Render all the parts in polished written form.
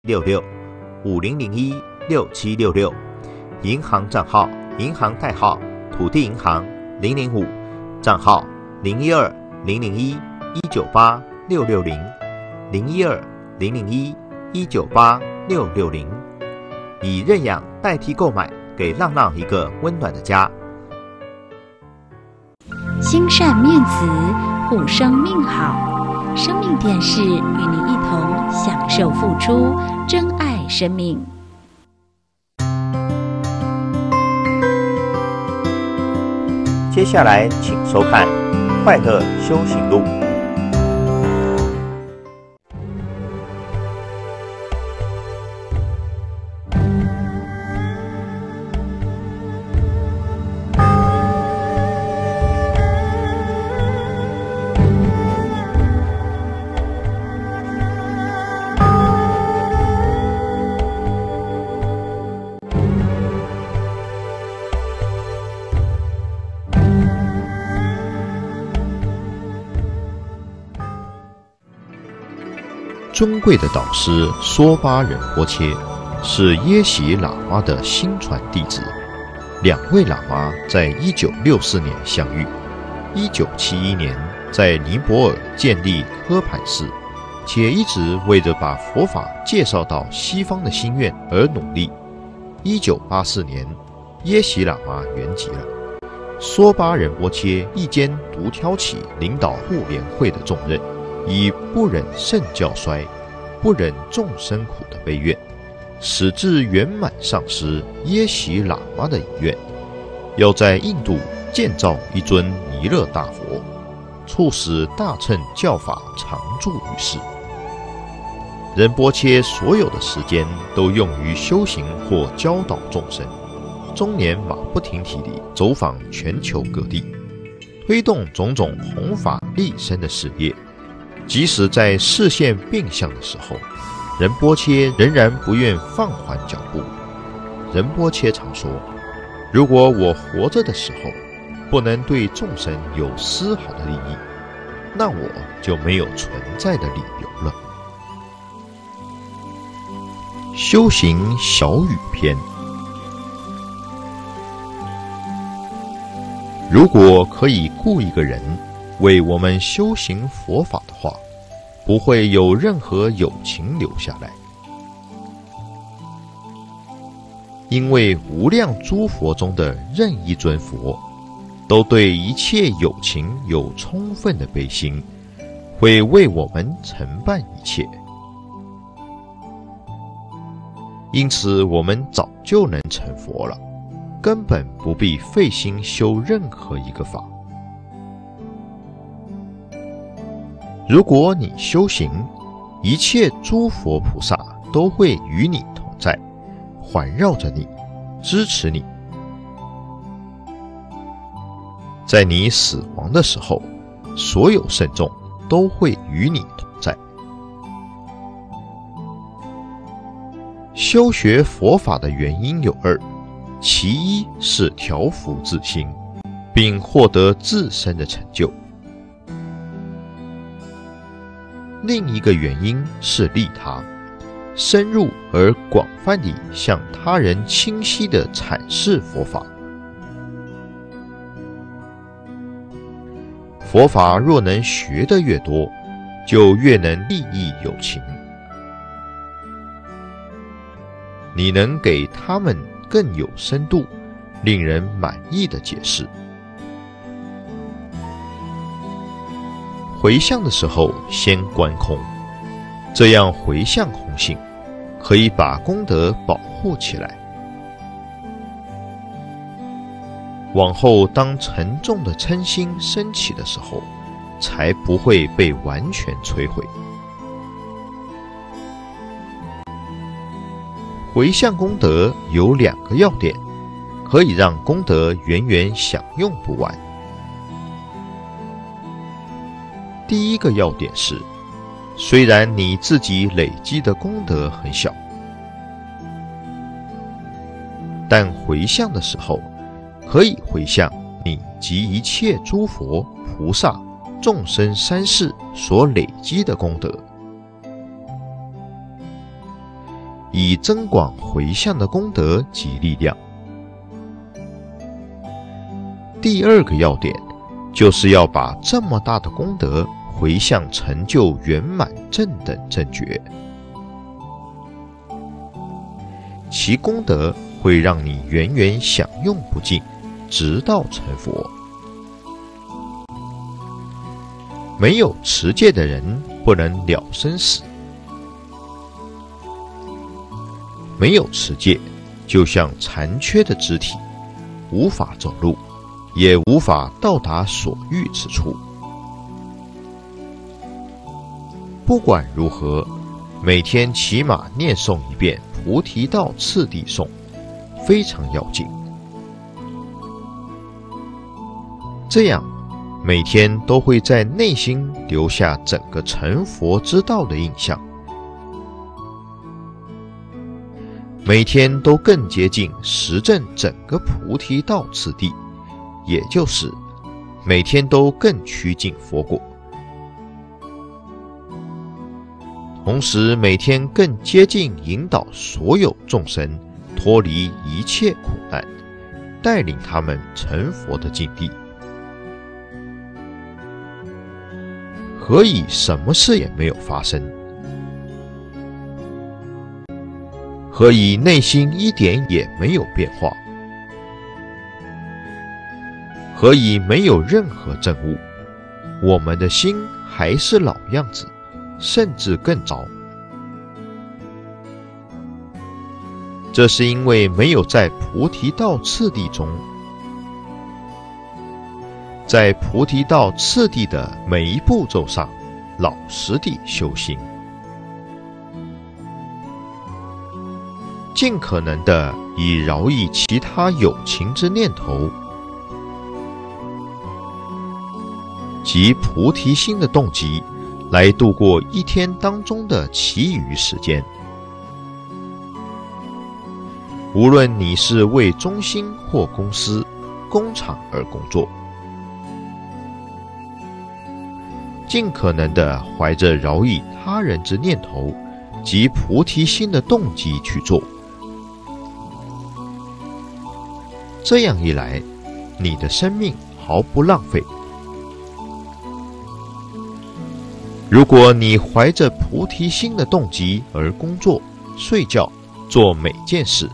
6766，50016766，银行账号银行代号土地银行005，账号012-001-198-660，012-001-198-660，以认养代替购买，给浪浪一个温暖的家。 心善面慈，护生命好。生命电视与您一同享受付出，珍爱生命。 接下来请收看《快乐修行路》。 尊贵的导师梭巴仁波切是耶喜喇嘛的新传弟子，两位喇嘛在1964年相遇，1971年在尼泊尔建立科盘寺，且一直为着把佛法介绍到西方的心愿而努力。1984年，耶喜喇嘛圆寂了，梭巴仁波切一肩独挑起领导护联会的重任，以不忍圣教衰，不忍众生苦的悲愿，使至圆满上师耶喜喇嘛的遗愿，要在印度建造一尊弥勒大佛，促使大乘教法常驻于世。仁波切所有的时间都用于修行或教导众生，终年马不停蹄地走访全球各地，推动种种弘法利生的事业。即使在视线变相的时候，仁波切仍然不愿放缓脚步。仁波切常说，如果我活着的时候不能对众生有丝毫的利益，那我就没有存在的理由了。修行小语篇。如果可以雇一个人为我们修行佛法的话，不会有任何友情留下来，因为无量诸佛中的任一尊佛都对一切有情有充分的悲心，会为我们承办一切，因此我们早就能成佛了，根本不必费心修任何一个法。如果你修行，一切诸佛菩萨都会与你同在，环绕着你，支持你。在你死亡的时候，所有圣众都会与你同在。修学佛法的原因有二，其一是调伏自心，并获得自身的成就。另一个原因是利他，深入而广泛地向他人清晰地阐释佛法。佛法若能学得越多，就越能利益有情。你能给他们更有深度、令人满意的解释。回向的时候先观空，这样回向空性可以把功德保护起来。往后当沉重的嗔心升起的时候，才不会被完全摧毁。回向功德有2个要点，可以让功德源源享用不完。第一个要点是，虽然你自己累积的功德很小，但回向的时候可以回向你及一切诸佛、菩萨、众生三世所累积的功德。 以增广回向的功德及力量。第二个要点，就是要把这么大的功德回向成就圆满正等正觉，其功德会让你源源享用不尽，直到成佛。没有持戒的人不能了生死，没有持戒，就像残缺的肢体，无法走路，也无法到达所欲之处。不管如何，每天起码念诵一遍菩提道次第颂，非常要紧。这样每天都会在内心留下整个成佛之道的印象，每天都更接近实证整个菩提道次第，也就是每天都更趋近佛果，同时每天更接近引导所有众生脱离一切苦难，带领他们成佛的境地。何以什么事也没有发生？何以内心一点也没有变化？何以没有任何证悟？我们的心还是老样子，甚至更糟。这是因为没有在菩提道次第中，在菩提道次第的每一步骤上老实地修行，尽可能地以饶益其他有情之念头及菩提心的动机来度过一天当中的其余时间。无论你是为中心或公司、工厂而工作，尽可能地怀着饶益他人之念头及菩提心的动机去做。这样一来，你的生命毫不浪费。如果你怀着菩提心的动机而工作、睡觉、做每件事，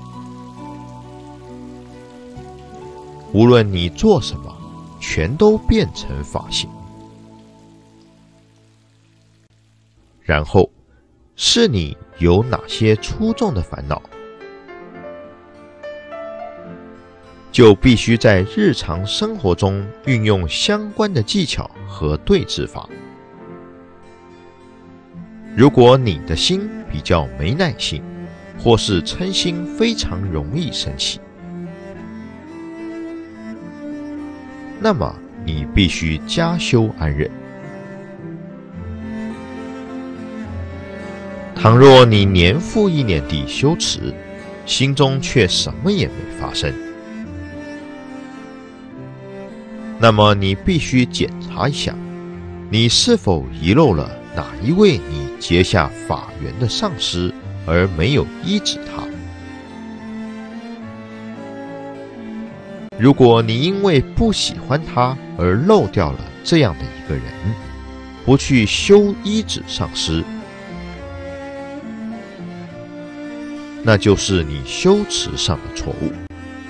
无论你做什么，全都变成法行。然后，是你有哪些出众的烦恼，就必须在日常生活中运用相关的技巧和对治法。如果你的心比较没耐性，或是嗔心非常容易生气，那么你必须加修安忍。倘若你年复一年地修持，心中却什么也没发生，那么你必须检查一下，你是否遗漏了哪一位你结下法缘的上师，而没有依止他。如果你因为不喜欢他而漏掉了这样的一个人，不去修依止上师，那就是你修持上的错误。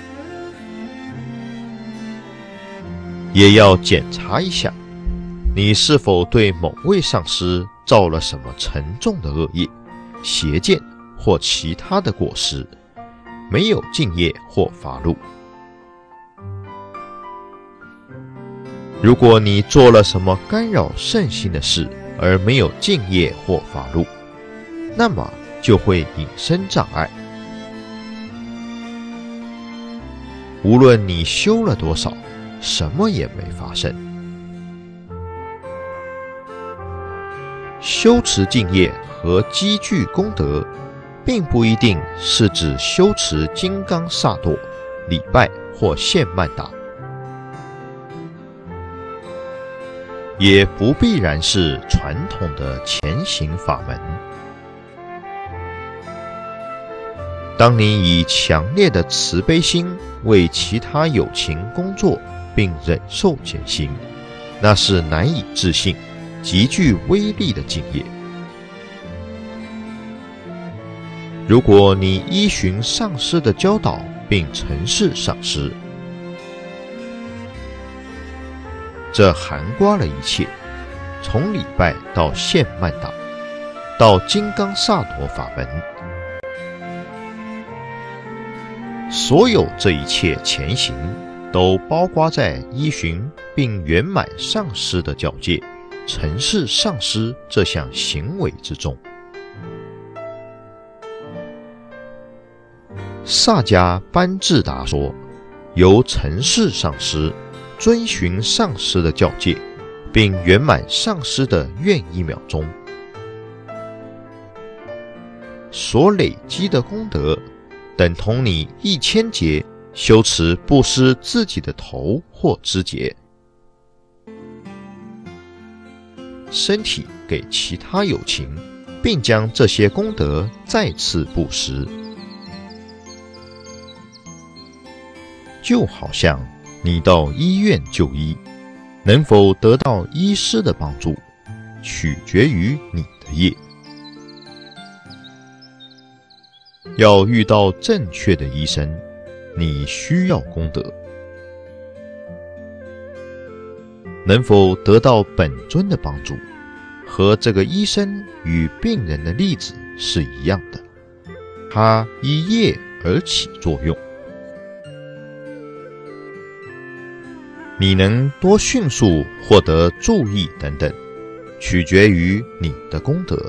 也要检查一下，你是否对某位上师造了什么沉重的恶业、邪见或其他的过失，没有敬业或发露。如果你做了什么干扰圣心的事而没有敬业或发露，那么就会引生障碍。无论你修了多少，什么也没发生。修持敬业和积聚功德，并不一定是指修持金刚萨埵、礼拜或献曼达，也不必然是传统的前行法门。 当你以强烈的慈悲心为其他有情工作并忍受艰辛，那是难以置信、极具威力的敬业。如果你依循上师的教导并承事上师，这涵盖了一切，从礼拜到献曼达，到金刚萨埵法门，所有这一切前行都包括在依循并圆满上师的教戒、承事上师这项行为之中。萨迦班智达说，由承事上师遵循上师的教戒，并圆满上师的愿1秒钟，所累积的功德，等同你1000劫修持布施自己的头或肢节，身体给其他有情，并将这些功德再次布施。就好像你到医院就医，能否得到医师的帮助，取决于你的业。要遇到正确的医生，你需要功德。能否得到本尊的帮助，和这个医生与病人的例子是一样的，他依业而起作用。你能多迅速获得注意等等，取决于你的功德。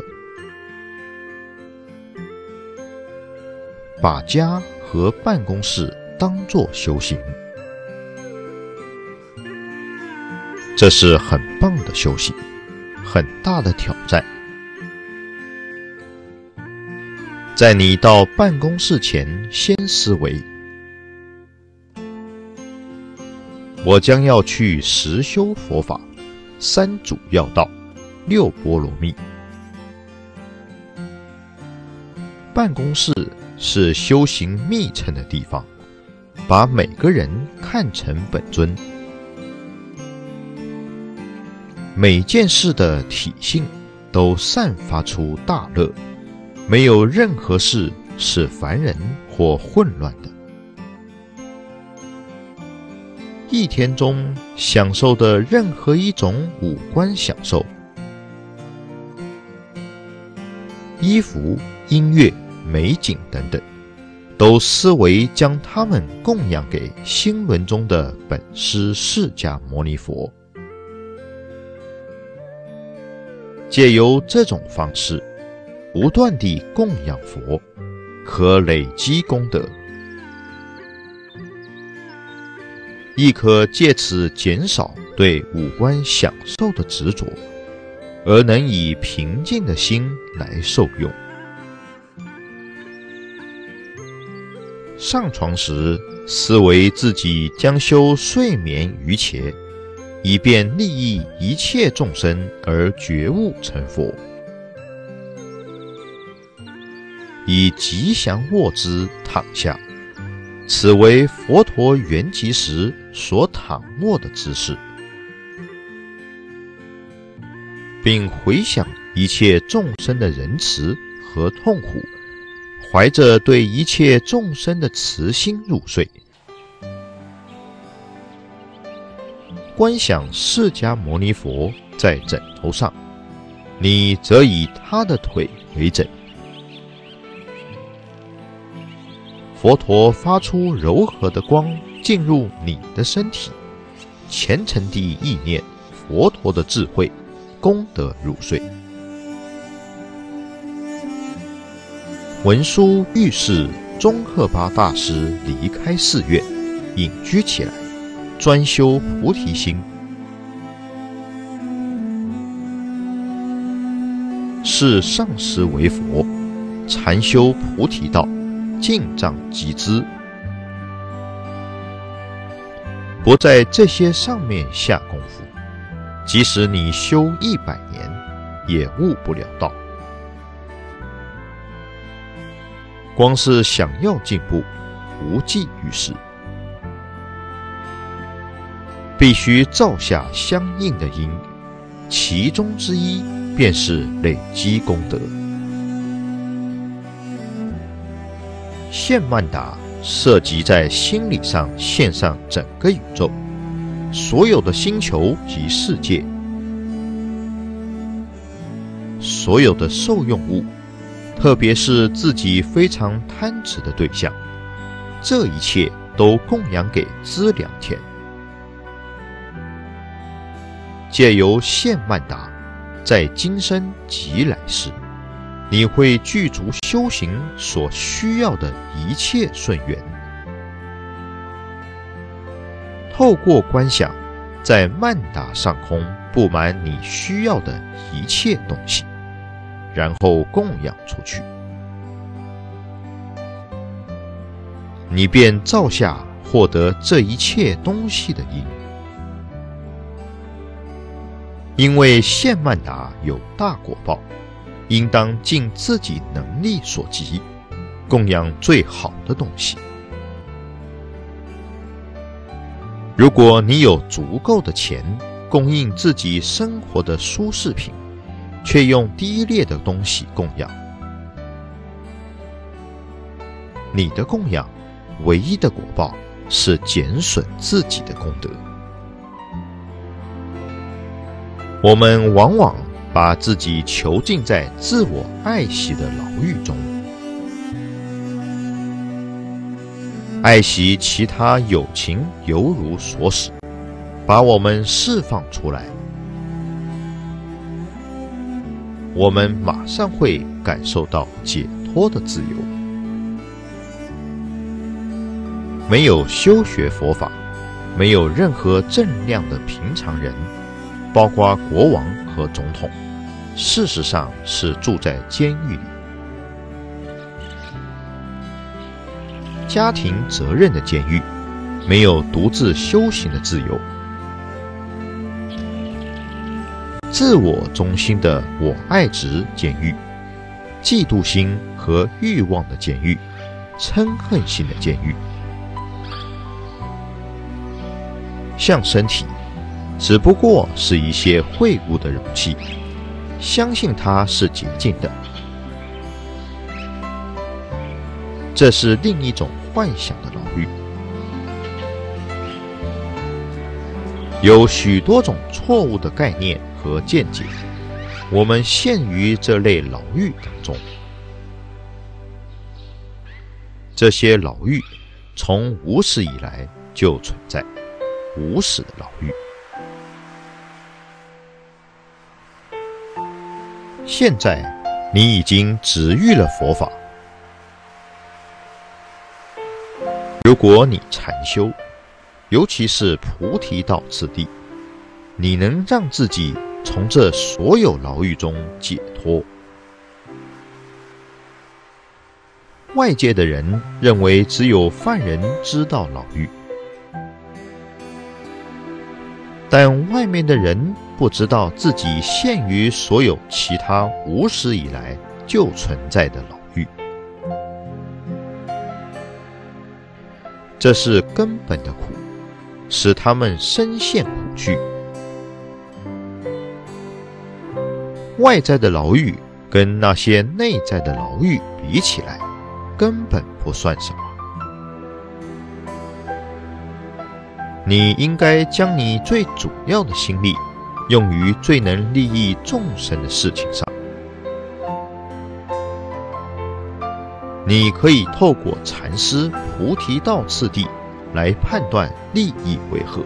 把家和办公室当作修行，这是很棒的修行，很大的挑战。在你到办公室前，先思维：我将要去实修佛法，3主要道，6波罗蜜。办公室是修行密乘的地方，把每个人看成本尊。每件事的体性都散发出大乐，没有任何事是烦人或混乱的。一天中享受的任何一种五官享受，衣服、音乐、美景等等，都思维将它们供养给心轮中的本师释迦牟尼佛。借由这种方式，不断地供养佛，可累积功德，亦可借此减少对五官享受的执着，而能以平静的心来受用。上床时，思维自己将修睡眠瑜伽，以便利益一切众生而觉悟成佛。以吉祥卧姿躺下，此为佛陀圆寂时所躺卧的姿势，并回想一切众生的仁慈和痛苦，怀着对一切众生的慈心入睡。观想释迦牟尼佛在枕头上，你则以他的腿为枕。佛陀发出柔和的光进入你的身体，虔诚地意念佛陀的智慧功德入睡。文殊御士宗喀巴大师离开寺院，隐居起来，专修菩提心，视上师为佛，禅修菩提道，进藏集资，不在这些上面下功夫，即使你修100年，也悟不了道。 光是想要进步，无济于事，必须造下相应的因，其中之一便是累积功德。现曼达涉及在心理上献上整个宇宙，所有的星球及世界，所有的受用物，特别是自己非常贪执的对象，这一切都供养给资粮田。借由现曼达，在今生及来世，你会具足修行所需要的一切顺缘。透过观想，在曼达上空布满你需要的一切东西，然后供养出去，你便造下获得这一切东西的因。因为现曼达有大果报，应当尽自己能力所及，供养最好的东西。如果你有足够的钱供应自己生活的舒适品，却用低劣的东西供养，你的供养唯一的果报是减损自己的功德。我们往往把自己囚禁在自我爱惜的牢狱中，爱惜其他友情犹如锁使，把我们释放出来，我们马上会感受到解脱的自由。没有修学佛法，没有任何正量的平常人，包括国王和总统，事实上是住在监狱里。家庭责任的监狱，没有独自修行的自由。自我中心的我爱执监狱，嫉妒心和欲望的监狱，嗔恨心的监狱。像身体只不过是一些秽物的容器，相信它是洁净的，这是另一种幻想的牢狱。有许多种错误的概念和见解，我们陷于这类牢狱当中。这些牢狱从无始以来就存在，无始的牢狱。现在你已经直遇了佛法，如果你禅修，尤其是菩提道次第，你能让自己从这所有牢狱中解脱。外界的人认为只有犯人知道牢狱，但外面的人不知道自己陷于所有其他无始以来就存在的牢狱。这是根本的苦，使他们深陷苦惧。外在的牢狱跟那些内在的牢狱比起来，根本不算什么。你应该将你最主要的心力用于最能利益众生的事情上。你可以透过禅师菩提道次第来判断利益为何。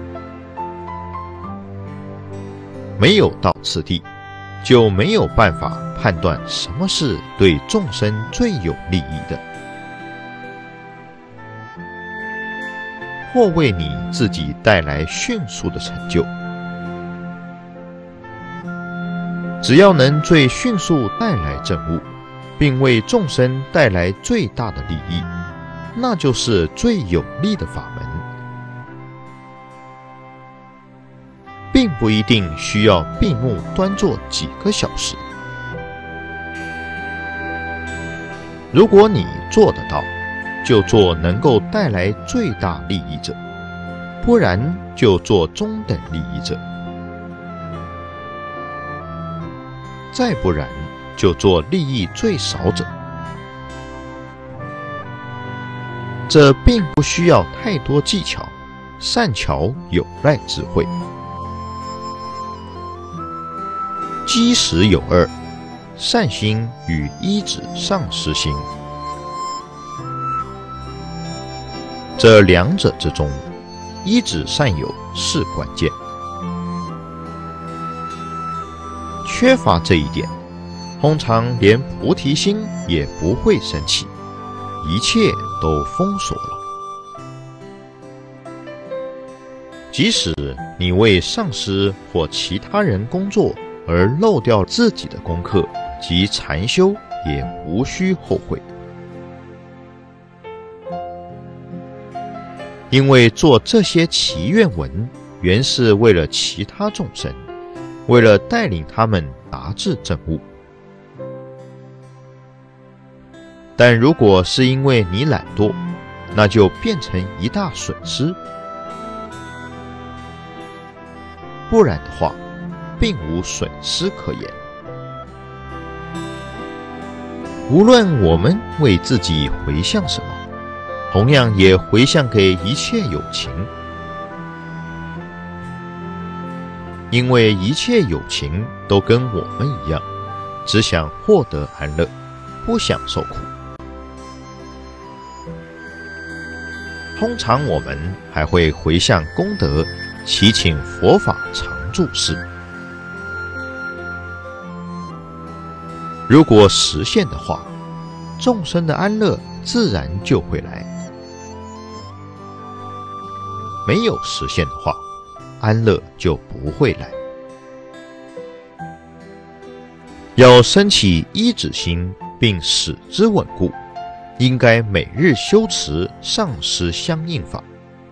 没有道次第，就没有办法判断什么是对众生最有利益的，或为你自己带来迅速的成就。只要能最迅速带来正悟，并为众生带来最大的利益，那就是最有利的法门，并不一定需要闭目端坐几个小时。 如果你做得到，就做能够带来最大利益者，不然就做中等利益者，再不然就做利益最少者。这并不需要太多技巧，善巧有赖智慧。积食有二，善心与依止上师心。这两者之中，依止善友是关键。缺乏这一点，通常连菩提心也不会升起，一切都封锁了。即使你为上师或其他人工作而漏掉自己的功课及禅修，也无需后悔。因为做这些祈愿文，原是为了其他众生，为了带领他们达至正悟。但如果是因为你懒惰，那就变成一大损失。不然的话，并无损失可言。无论我们为自己回向什么，同样也回向给一切有情，因为一切有情都跟我们一样，只想获得安乐，不想受苦。通常我们还会回向功德，祈请佛法常住世。如果实现的话，众生的安乐自然就会来；没有实现的话，安乐就不会来。要升起依止心，并使之稳固，应该每日修持上师相应法，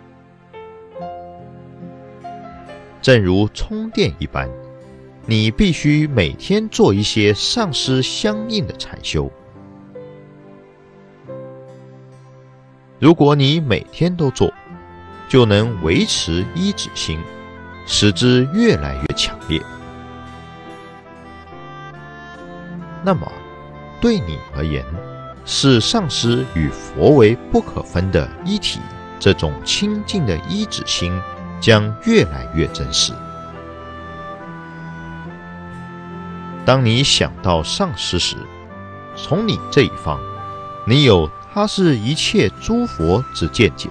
正如充电一般，你必须每天做一些上师相应的禅修。如果你每天都做，就能维持依止心，使之越来越强烈。那么，对你而言，视上师与佛为不可分的一体，这种清净的依止心将越来越真实。当你想到上师时，从你这一方，你有他是一切诸佛之见解；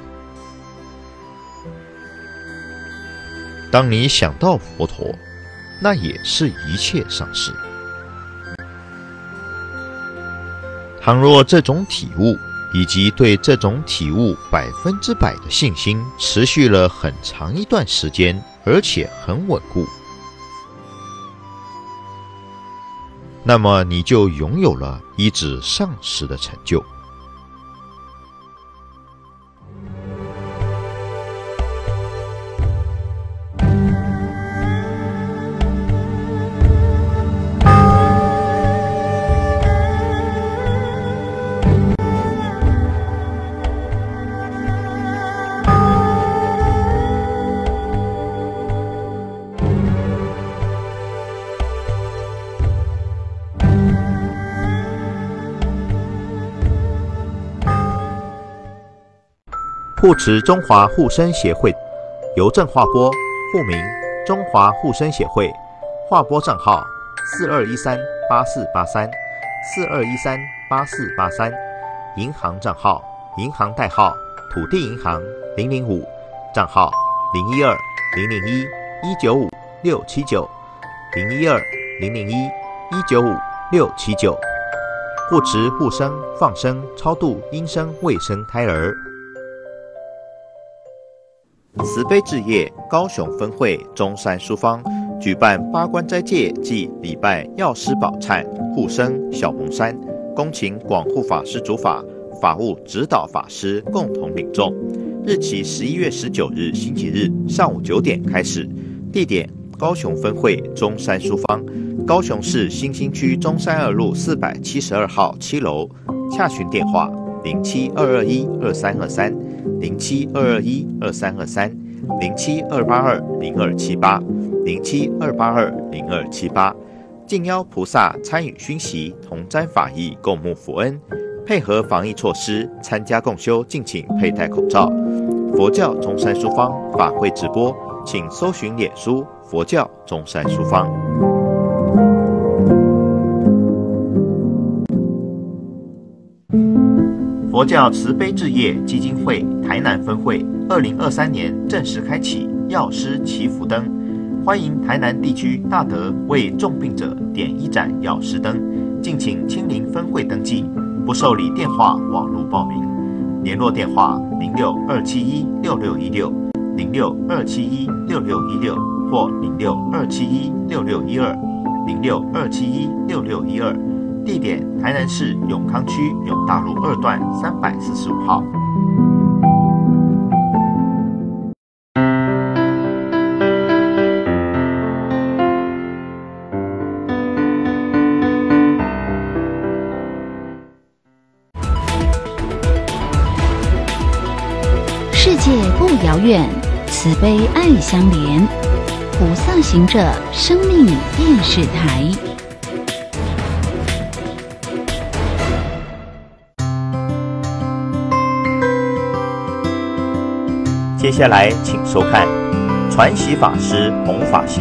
当你想到佛陀，那也是一切上师。倘若这种体悟以及对这种体悟100%的信心持续了很长一段时间，而且很稳固，那么你就拥有了依止上师的成就。 护持中华护生协会邮政划拨，户名中华护生协会，划拨账号42138483，42138483，银行账号银行代号土地银行005，账号012001195679，012001195679，护持护生放生超度阴生未生胎儿。慈悲置业高雄分会中山书坊举办八关斋戒暨礼拜药师宝忏护生小蒙山，恭请广护法师主法，法务指导法师共同领众。日期11月19日星期日上午9点开始，地点高雄分会中山书坊，高雄市新兴区中山2路472号7楼， 洽询电话0722122323、0722122323、0728202278、0728202278。敬邀菩萨参与熏习，同沾法益，共沐佛恩。配合防疫措施，参加共修，敬请佩戴口罩。佛教中山书坊法会直播，请搜寻脸书佛教中山书坊。佛教慈悲置业基金会台南分会2023年正式开启药师祈福灯，欢迎台南地区大德为重病者点一盏药师灯，敬请亲临分会登记，不受理电话网络报名。联络电话0627166616、0627166616或0627166612、0627166612。地点：台南市永康区永大路2段345号。 世界不遥远，慈悲爱相连。菩萨行者生命电视台。 接下来请收看传习法师弘法行。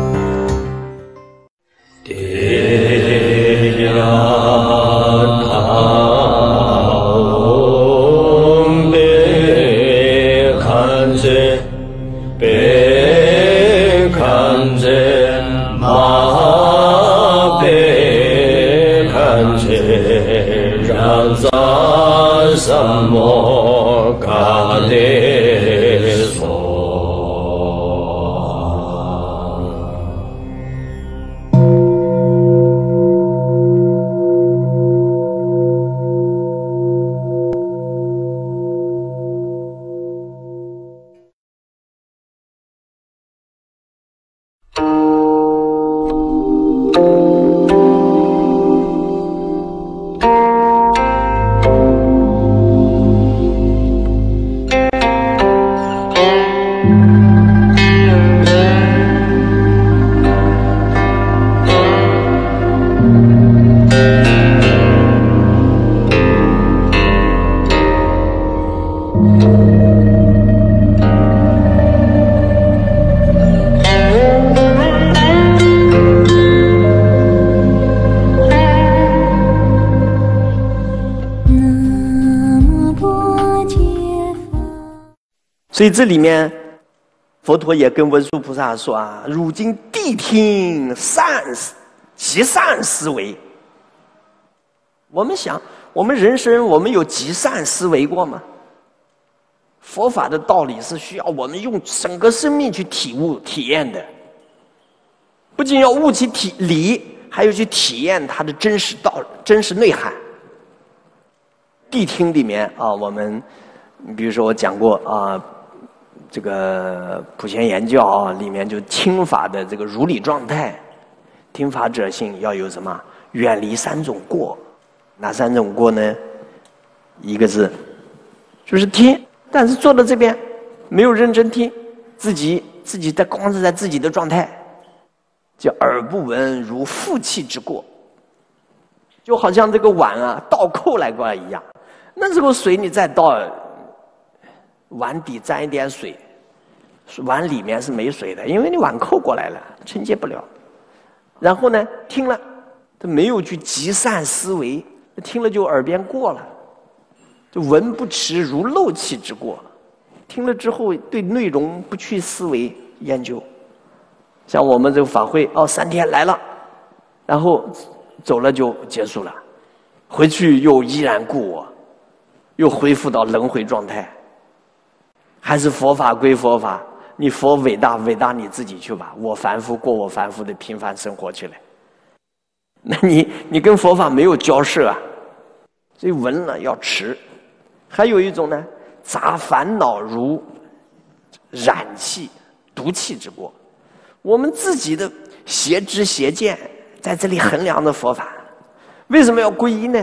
所以这里面，佛陀也跟文殊菩萨说啊：“如今谛听极善思维。”我们想，我们人生我们有极善思维过吗？佛法的道理是需要我们用整个生命去体悟、体验的，不仅要悟其理，还要去体验它的真实内涵。谛听里面啊，我们比如说我讲过啊。这个普贤言教啊，里面就听法的这个如理状态，听法者性要有什么？远离3种过。哪3种过呢？一个是就是听，但是坐到这边没有认真听，自己光是在自己的状态，叫耳不闻如负气之过，就好像这个碗啊倒扣来过一样。那这个水你再倒。碗底沾一点水，碗里面是没水的，因为你碗扣过来了，承接不了。然后呢，听了，他没有去极善思维，听了就耳边过了，就闻不持如漏气之过。听了之后，对内容不去思维研究。像我们这个法会3天来了，然后走了就结束了，回去又依然故我，又恢复到轮回状态。还是佛法归佛法，你佛伟大你自己去吧，我凡夫过我凡夫的平凡生活去了。那你跟佛法没有交涉啊，所以闻了要持。还有一种呢，杂烦恼如染气、毒气之过。我们自己的邪知邪见在这里衡量的佛法，为什么要皈依呢？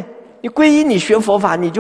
你皈依，你学佛法，你就